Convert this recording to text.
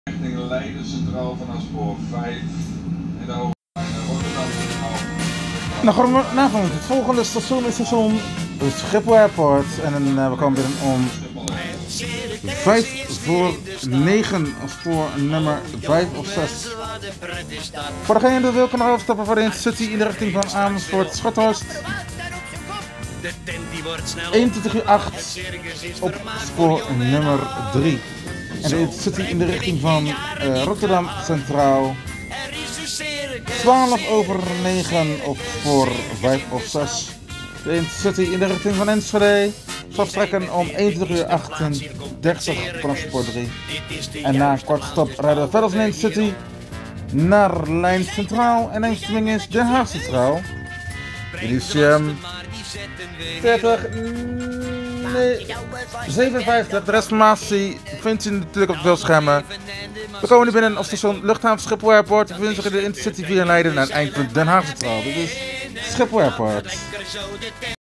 Richting Leiden Centraal vanaf spoor 5 en de hoofdlijn Rotterdam Centraal. Goedenavond, het volgende station is station Schiphol Airport en we komen binnen om 8:55 op spoor nummer 5 of 6. Voor degene die wil kan er overstappen voor de Intercity in de richting van Amersfoort Schathorst. 21:08 op spoor nummer 3. En de Intercity in de richting van Rotterdam Centraal. 12:09 op spoor 5 of 6. De Intercity in de richting van Enschede zal vertrekken om 21:38 vanaf spoor 3. En na een korte stop rijden we verder van Intercity naar Lijn Centraal en eindstemming is Den Haag Centraal. Elysium 57. De restinformatie vindt u natuurlijk op de beeldschermen. We komen nu binnen op station Luchthaven Schiphol Airport. We bevinden zich in de Intercity via Leiden naar het eindpunt Den Haag Centraal. Dit is Schiphol Airport.